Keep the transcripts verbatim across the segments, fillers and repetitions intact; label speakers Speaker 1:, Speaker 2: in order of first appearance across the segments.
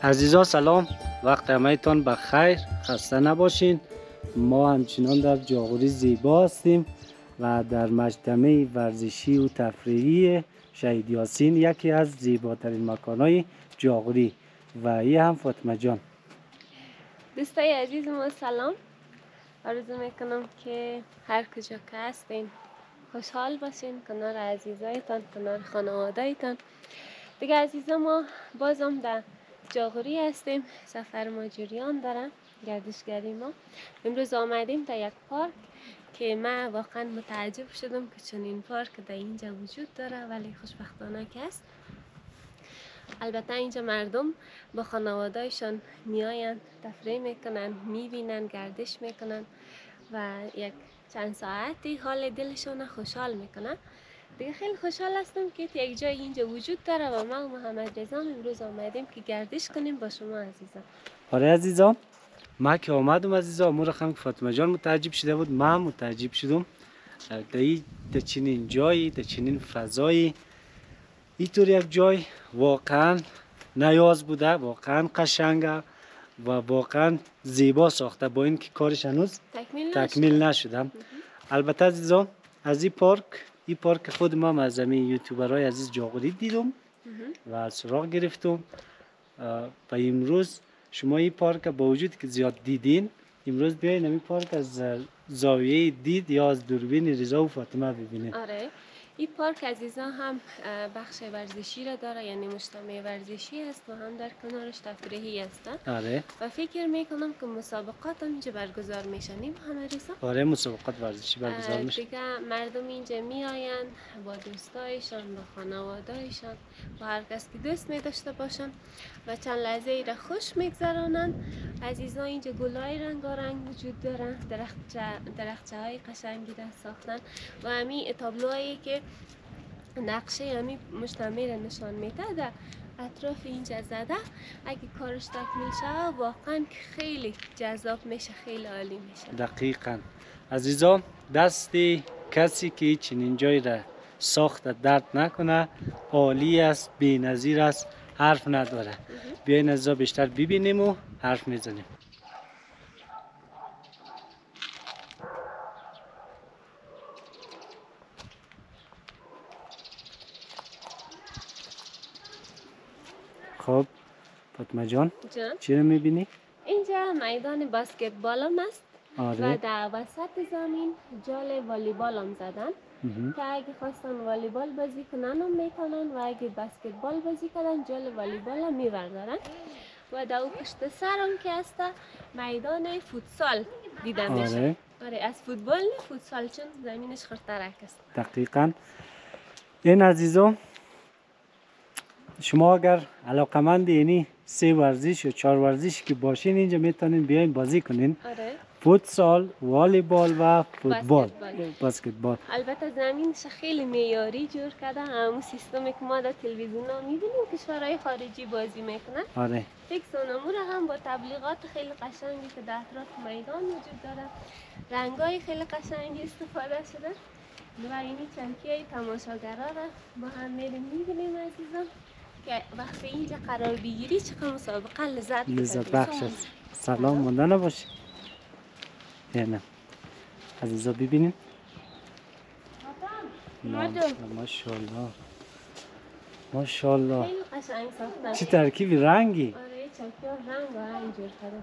Speaker 1: عزیزان سلام، وقت همه‌تان بخیر، خسته نباشین. ما همچنان در جاغوری زیبا هستیم و در مجتمع ورزشی و تفریحی شهید یاسین، یکی از زیباترین مکان‌های جاغوری. و این هم فاطمه جان.
Speaker 2: دوستای عزیز ما سلام. آرزو میکنم که هر کجا که هستین خوشحال باشین کنار عزیزایتان، کنار خانواده‌تان. دیگه عزیزا ما بازم در جاغوری هستیم، سفر ما جریان داره، گردشگری ما. امروز آمدیم در یک پارک که من واقعا متعجب شدم که چنین پارک در اینجا وجود داره، ولی خوشبختانه که است. البته اینجا مردم با خانواده‌شان میآیند، تفریح میکنن، میبینن، گردش میکنن و یک چند ساعتی حال دلشان خوشحال میکنن. دیگه خیلی خوشحال هستم که یک جای اینجا وجود داره و ما و محمد رضا امروز آمدیم که گردش کنیم با شما عزیزان.
Speaker 1: آره عزیزان، ما که آمدم عزیزان، امور خانم فاطمه جان متعجب شده بود، من متعجب شدم در چنین جایی، در چنین فضایی. اینطور یک جای واقعا نیاز بوده، واقعا قشنگه و واقعا زیبا ساخته، با اینکه کارش هنوز
Speaker 2: تکمیل,
Speaker 1: تکمیل نشده. البته عزیزان، از این پارک این پارک خود ما از همین یوتیوبرهای عزیز جاغوری دیدم و سراغ گرفتم و امروز شما این پارک با وجود که زیاد دیدین، امروز بیاین این پارک از زاویه دید یا از دوربین رضا و فاطمه ببینید.
Speaker 2: آره، این پارک عزیزان هم بخش ورزشی را داره، یعنی مجتمع ورزشی است و هم در کنارش تفریحی است.
Speaker 1: آره.
Speaker 2: و فکر میکنم که مسابقات هم اینجا برگزار میشن، محمد رضا؟
Speaker 1: آره، مسابقات ورزشی برگزار میشه.
Speaker 2: دیگه مردم اینجا میآیند با دوستایشان، با خانواده‌ایشان، با هر کس که دوست می داشته باشن و چند لحظه ای را خوش میگذرانند. عزیزان اینجا گلای رنگارنگ وجود دارن، درخت درختچه های قشنگی را ساختن و همین تابلوهایی که نقشه همین مجتمع را نشان میده در اطراف اینجا زده. اگه کارش تکمیل شه واقعا خیلی جذاب میشه، خیلی عالی میشه.
Speaker 1: دقیقاً عزیزان، دستی کسی که چنین جایی را ساخته درد نکنه، عالی است، بی‌نظیر است، حرف نداره. بیاین از بیشتر ببینیم و حرف میزنیم. خب فاطمه جان،
Speaker 2: جان
Speaker 1: چی رو میبینی؟
Speaker 2: اینجا میدان بسکتبال هم است.
Speaker 1: آره.
Speaker 2: و در وسط زمین جال والیبال هم زدن که اگه خواستن والیبال بازی کنن هم میتونن و اگه بسکتبال بازی کنن جال والیبال هم میبردارن. و در پشت سر هم که است میدان فوتسال دیده میشه.
Speaker 1: آره.
Speaker 2: آره، از فوتبال نه فوتسال، چون زمینش خرترک است.
Speaker 1: دقیقاً. این عزیزان، شما اگر علاقمند اینی سه ورزش یا چهار ورزش که باشین، اینجا میتونین بیاین بازی کنین.
Speaker 2: آره.
Speaker 1: فوتسال، والیبال و فوتبال، بسکتبال.
Speaker 2: البته زمینش خیلی معیاری جور کرده، همون سیستمی که ما در تلویزیون ها میبینیم کشورهای خارجی بازی میکنن.
Speaker 1: آره.
Speaker 2: یک سونمور هم با تبلیغات خیلی قشنگی که در اطراف میدان وجود داره، رنگای خیلی قشنگی استفاده شده و اینی چمکیای تماشاگرها را با هم میریم میبینیم عزیزان که وقتی اینجا قرار بگیری چقدر مسابقه لذت
Speaker 1: لذت بخش است. سلام مونده نباشی. نه عزیزا ببینین. ماشاءالله ماشاءالله،
Speaker 2: خیلی قشنگ ساختن.
Speaker 1: چه ترکیب رنگی.
Speaker 2: آره، چمکی رنگ و اینجور کرده.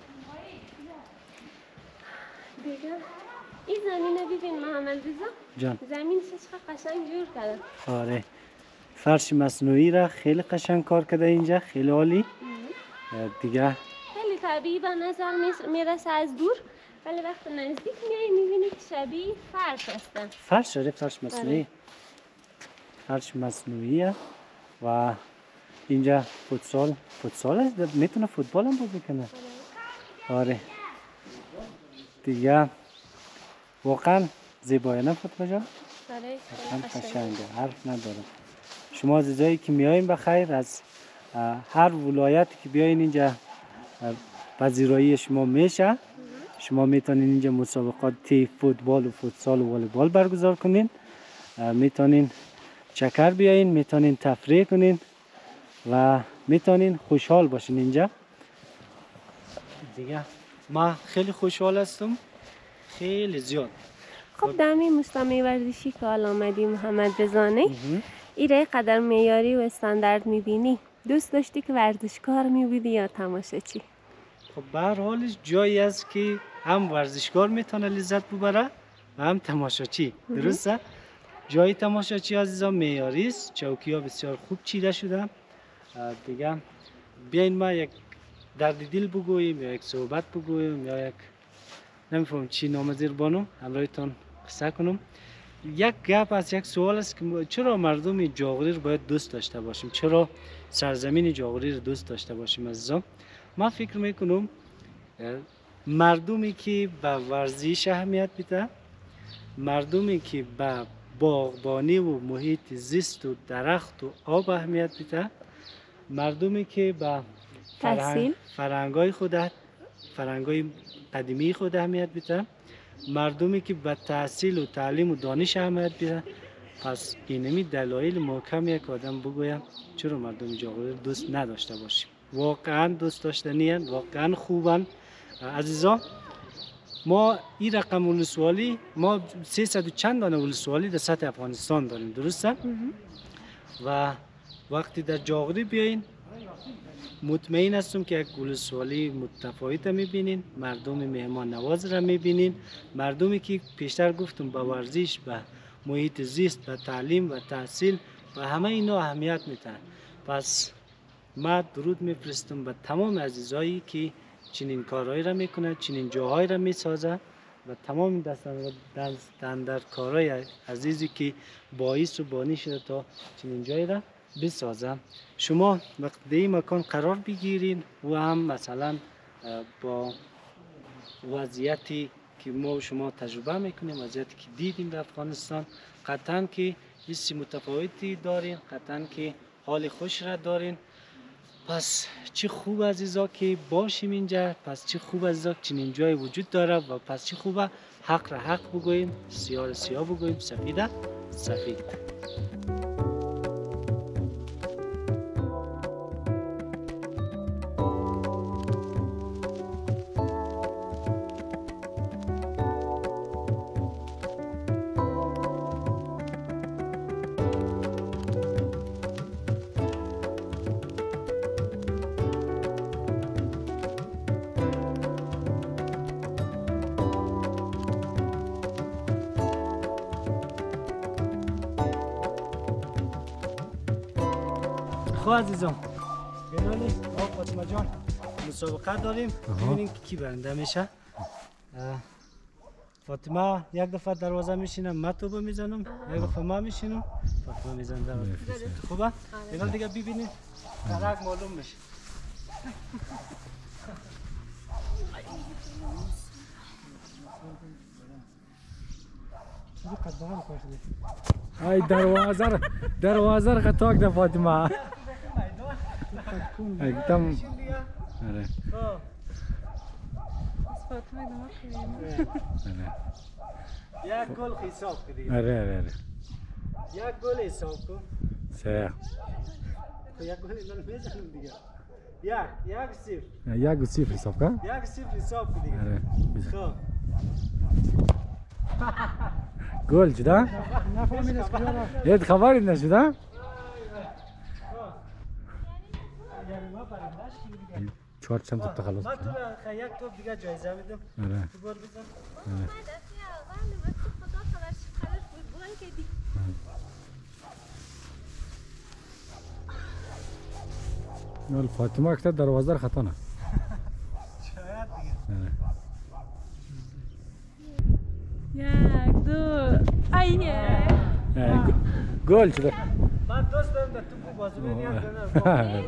Speaker 2: دیگه این زمینه ببین محمد رضا
Speaker 1: جان،
Speaker 2: زمین چقدر قشنگ جور کرده.
Speaker 1: آره، فرش مصنوعی را خیلی قشنگ کار کرده اینجا، خیلی عالی. دیگه
Speaker 2: خیلی طبیعی به نظر میرسه از دور، ولی وقتی نزدیک میای میبینی که شبیه فرش هستن.
Speaker 1: فرش، آره، فرش مصنوعی. آره. فرش مصنوعیه و اینجا فوتسال فوتسال است، میتونه فوتبال هم بازی کنه. آره دیگه واقعا زیبایه، نه فاطمه جان؟
Speaker 2: آره،
Speaker 1: واقعا قشنگه، حرف نداره. شما عزیزایی که میایین بخیر، از هر ولایتی که بیاین اینجا پذیرایی شما میشه. شما میتونین اینجا مسابقات فوتبال و فوتسال و والیبال برگزار کنین، میتونین چکر بیاین، میتونین تفریح کنین و میتونین خوشحال باشین اینجا دیگه. ما خیلی خوشحال هستم، خیلی زیاد.
Speaker 2: خب در این مستمع ورزشی که حال آمدی محمد رضا، ایره قدر معیاری و استاندارد میبینی، دوست داشتی که ورزشکار میبودی یا تماشاچی؟
Speaker 1: خب به هر حال جایی است که هم ورزشکار میتونه لذت ببره و هم تماشاچی، درسته؟ جای تماشاچی عزیزان معیاری است، چوکی ها بسیار خوب چیده شده. دیگه بیاین ما یک درد دل بگوییم یا یک صحبت بگوییم یا یک نمیفهم چی نامزیر بانم همراهتان قصه کنم. یک گپ است، یک سوال است که چرا مردم جاغوری رو باید دوست داشته باشیم؟ چرا سرزمین جاغوری رو دوست داشته باشیم عزیزان؟ من فکر میکنم مردمی که به ورزش اهمیت میده، مردمی که به باغبانی و محیط زیست و درخت و آب اهمیت میده، مردمی که به فرهنگ فرهنگای خود فرهنگای قدیمی خود اهمیت میده، مردمی که به تحصیل و تعلیم و دانش اهمیت میده. پس اینمی دلایل محکم یک آدم بگویم چرا مردم جاغوری دوست نداشته باشیم. واقعا دوست داشتنی هستند، واقعا خوبن عزیزان. ما این رقم ولسوالی، ما سیصد و چند دانه ولسوالی در سطح افغانستان داریم، درسته؟ و وقتی در جاغوری بیاین مطمئن هستم که یک ولسوالی متفاوت میبینین، مردم مهمان نواز را میبینین، مردمی که پیشتر گفتم به ورزش، به محیط زیست، به تعلیم و تحصیل و همه اینا اهمیت میدن. پس ما درود میفرستم به تمام عزیزایی که چنین کارهایی را میکنه، چنین جاهایی را میسازه و تمام دستن در کارهای عزیزی که باعث و بانی شده تا چنین جایی را بسازم. شما وقت در این مکان قرار بگیرین و هم مثلا با وضعیتی که ما و شما تجربه میکنیم، وضعیتی که دیدیم در افغانستان، قطعا که حس متفاوتی دارین، قطعا که حال خوش را دارین. پس چه خوب عزیزا که باشیم اینجا، پس چه خوب عزیزا که چنین جای وجود داره و پس چه خوبه حق را حق بگوییم، سیاه را سیاه بگوییم، سفید را سفید. خب عزیزان، بنالی آقا فاطمه جان مسابقه داریم، ببینیم کی برنده میشه. فاطمه یک دفعه دروازه میشینه، من توبه میزنم، یک دفعه ما میشینم، فاطمه میزنه دروازه. خوبه؟ بنال دیگه ببینید درک معلوم میشه.
Speaker 3: ای دروازه دروازه را تاک ده فاطمه. एकदम अरे
Speaker 1: یک گل حساب کنید.
Speaker 3: अरे अरे अरे
Speaker 1: یک گل حساب کن.
Speaker 3: سه
Speaker 1: یک گل اینا میزنم دیگه. یک یک صفر.
Speaker 3: یک صفر حساب کن.
Speaker 1: یک صفر حساب کن دیگه.
Speaker 3: अरे
Speaker 1: خب
Speaker 3: گل شده؟ یه خبری نشده؟ چهار چند تا تخلص
Speaker 1: من تو یک توپ دیگه جایزه میدم.
Speaker 3: آره.
Speaker 1: تو بار بزن.
Speaker 3: نول فاطمه اکتر دروازه را خطا نه.
Speaker 1: شاید دیگه.
Speaker 2: یک دو ایه.
Speaker 3: گل شده.
Speaker 1: من دوست دارم در توپ بازی کنم.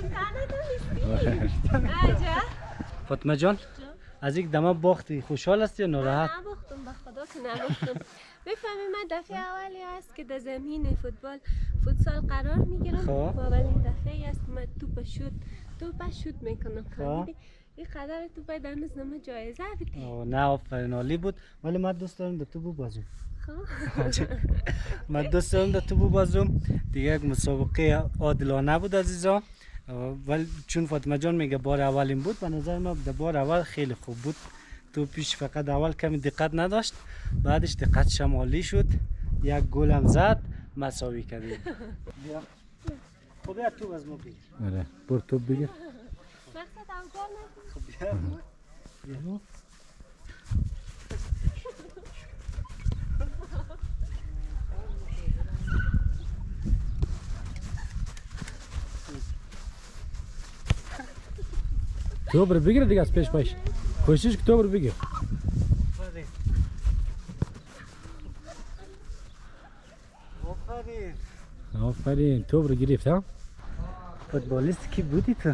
Speaker 1: فاطمه جان از یک دمه باختی خوشحال هستی یا ناراحت؟
Speaker 2: نه باختم به خدا که نباختم. بفهمی من دفعه اولی است که در زمین فوتبال فوتسال قرار میگیرم و اولین دفعه است که من توپ شوت توپ شوت میکنم. فهمیدی؟ این قدر توپ در نزد من جایزه بدی.
Speaker 1: نه آفرین عالی بود، ولی من دوست دارم در توپ بازم. من دوست دارم در توپ بازم. دیگه یک مسابقه عادلانه بود عزیزان. ولی چون فاطمه جان میگه بار اولین بود، به نظر من در بار اول خیلی خوب بود. تو پیش فقط اول کمی دقت نداشت، بعدش دقتش هم عالی شد، یک گل هم زد، مساوی کردیم. بیا خب بیا تو از ما بگیر.
Speaker 3: آره برو تو بگیر.
Speaker 2: مقصد هم گل نکنی.
Speaker 1: خب بیا بیا
Speaker 3: تو برو بگیر دیگه از پیش پیش. کوشش که تو برو بگیر.
Speaker 1: آفرین.
Speaker 3: آفرین تو برو گرفت ها.
Speaker 1: فوتبالیست کی بودی تو؟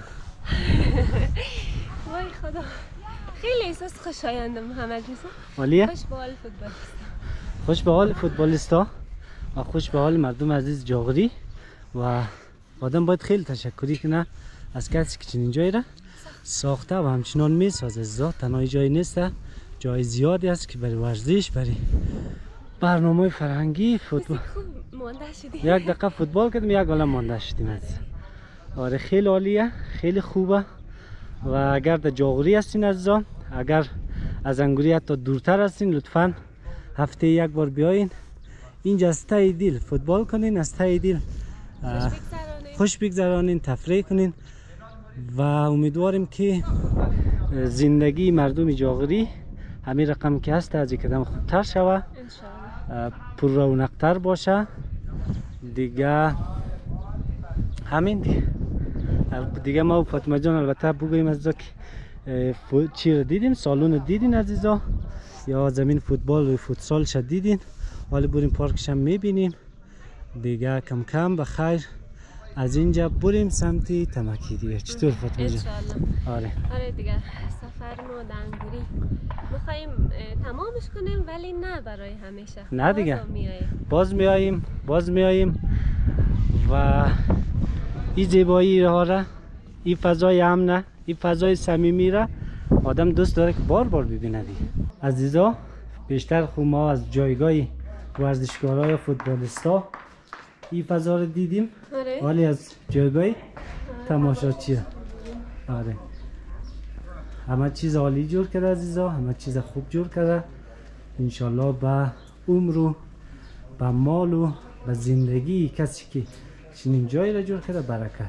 Speaker 2: وای خدا، خیلی احساس خوشایند محمد رضا.
Speaker 1: عالیه؟
Speaker 2: خوش به حال فوتبالیست.
Speaker 1: خوش به حال فوتبالیستا و خوش به حال مردم عزیز جاغری. و آدم باید خیلی تشکری کنه از کسی که چنین جایی را ساخته و همچنان میسازه. زا تنهای جایی نیست، جای زیادی است که برای ورزش، برای برنامه فرهنگی فوتبال.
Speaker 2: خوب مانده شدی.
Speaker 1: یک دقیقه فوتبال کردیم، یک عالم مانده شدیم از. آره خیلی عالیه، خیلی خوبه. و اگر در جاغوری هستین عزیزان، اگر از انگوری حتی دورتر هستین، لطفاً هفته یک بار بیاین اینجا، از ته دل فوتبال کنین، از ته دل خوش بگذرانین، تفریح کنین و امیدواریم که زندگی مردم جاغوری همین رقم که هست از یک قدم خوبتر شوه، پر رونق‌تر باشه دیگه. همین دیگه. دیگه ما و فاطمه جان البته بگوییم از که چی رو دیدیم، سالون دیدین عزیزا، یا زمین فوتبال و فوتسال شد دیدین. حالا بریم پارکش هم میبینیم دیگه. کم کم بخیر از اینجا بریم سمت تمکی دیگه. چطور فاطمه جان؟ آره
Speaker 2: آره دیگه سفر ما دنگوری میخواییم تمامش کنیم، ولی نه برای همیشه.
Speaker 1: نه دیگه
Speaker 2: باز میاییم
Speaker 1: باز میاییم باز میاییم و این زیبایی ها را، این فضای امنه، این فضای صمیمی را آدم دوست داره که بار بار ببینه دیگه. عزیزا بیشتر خوب ما از جایگاه ورزشکارای فوتبالیستا این فضا رو دیدیم،
Speaker 2: آره.
Speaker 1: ولی از جایگاه تماشاچی. آره همه چیز عالی جور کرده عزیزا، همه چیز خوب جور کرده. انشالله به عمر و به مال و به زندگی کسی که چنین جایی را جور کرده برکت.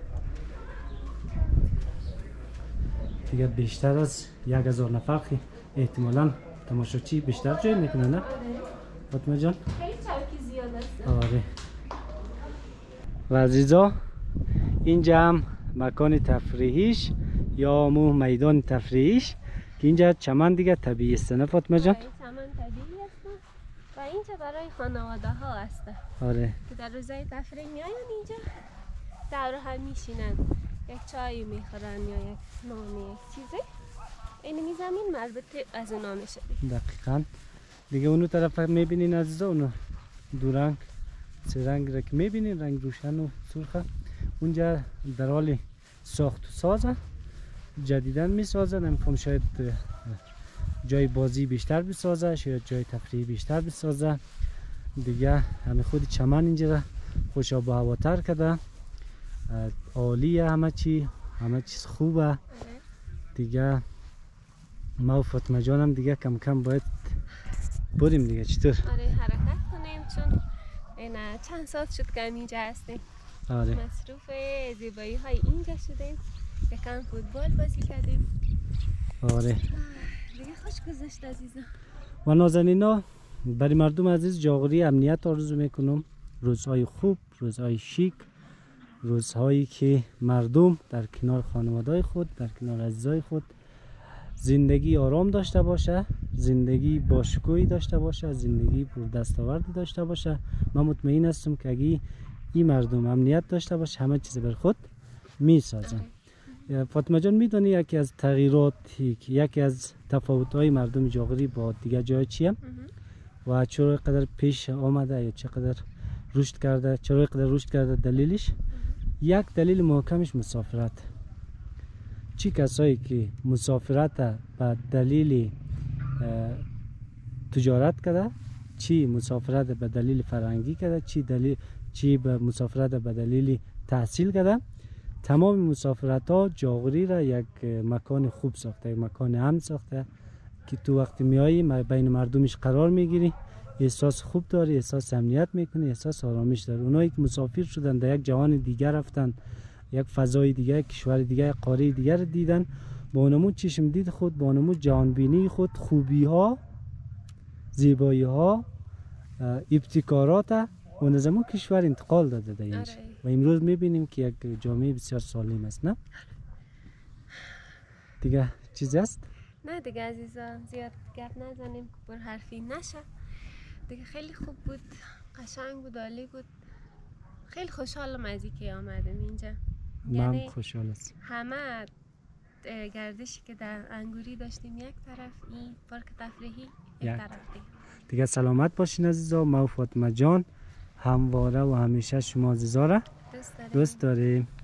Speaker 1: دیگه بیشتر از یک هزار نفر که احتمالاً تماشاچی بیشتر جای میکنه نه؟ فاطمه جان؟
Speaker 2: خیلی چوکی زیاد است.
Speaker 1: آره. و عزیزا اینجا هم مکان تفریحیش یا مو میدان تفریحیش که اینجا چمن دیگه طبیعی است نه فاطمه جان؟
Speaker 2: چمن طبیعی است و اینجا برای خانواده ها است.
Speaker 1: آره.
Speaker 2: که در روزهای تفریح میاین اینجا دور هم میشینن، یک چای میخورن یا یک نانی یک چیزی. این زمین مربوط از اونا میشه.
Speaker 1: دقیقاً. دیگه اونو طرف میبینین عزیزا، اونو دو رنگ سه رنگ را که میبینین، رنگ روشن و سرخه، اونجا در حال ساخت و سازه، جدیدن میسازه. نمیفهم شاید جای بازی بیشتر بسازه، شاید جای تفریحی بیشتر بسازه دیگه. همه خود چمن اینجا را خوش آب و هواتر کرده، عالیه، همه چی همه چیز خوبه دیگه. ما و فاطمه جانم دیگه کم کم باید بریم دیگه. چطور؟
Speaker 2: آره حرکت کنیم چون این چند ساعت شد که اینجا هستیم.
Speaker 1: آره.
Speaker 2: مصروف زیبایی های اینجا شدیم، یکم فوتبال بازی کردیم.
Speaker 1: آره
Speaker 2: دیگه خوش گذشت عزیزم.
Speaker 1: و نازنینا برای مردم عزیز جاغوری امنیت آرزو میکنم، روزهای خوب، روزهای شیک، روزهایی که مردم در کنار خانواده خود، در کنار عزیزای خود زندگی آرام داشته باشه، زندگی باشکوهی داشته باشه، زندگی پر دستاوردی داشته باشه. من مطمئن هستم که اگه این مردم امنیت داشته باشه همه چیز بر خود میسازن. فاطمه جان میدونی یکی از تغییراتی، یکی از تفاوت‌های مردم جاغوری با دیگه جای چیه؟ و چرا قدر پیش آمده یا چقدر رشد کرده، چرا قدر رشد کرده؟ دلیلش یک دلیل محکمش مسافرت. چی کسایی که مسافرت به دلیل تجارت کرده، چی مسافرت به دلیل فرهنگی کرده، چی دلیل چی به مسافرت به دلیل تحصیل کرده، تمام مسافرت ها جاغوری را یک مکان خوب ساخته، یک مکان امن ساخته که تو وقتی میایی بین مردمش قرار میگیری، احساس خوب داری، احساس امنیت میکنی، احساس آرامش داری. اونایی که مسافر شدن در یک جهان دیگر رفتن، یک فضای دیگر، یک کشور دیگر، یک قاره دیگر دیدن، با اونمون چشم دید خود، با اونمون جهان بینی خود، خوبی ها، زیبایی ها، ابتکارات اون زمان کشور انتقال داده در اینجا و امروز میبینیم که یک جامعه بسیار سالم است. نه دیگه چیزی است؟
Speaker 2: نه دیگه عزیزان زیاد گپ نزنیم که پر حرفی نشه دیگه. خیلی خوب بود، قشنگ بود، عالی بود. خیلی خوشحالم از اینکه آمدم اینجا.
Speaker 1: من
Speaker 2: یعنی
Speaker 1: خوشحال هستم.
Speaker 2: همه گردشی که در انگوری داشتیم یک طرف، این پارک تفریحی یک
Speaker 1: یک.
Speaker 2: طرف دیگه.
Speaker 1: دیگه سلامت باشین عزیزا. ما و فاطمه جان همواره و همیشه شما عزیزا را
Speaker 2: دوست داریم.
Speaker 1: دوست داریم.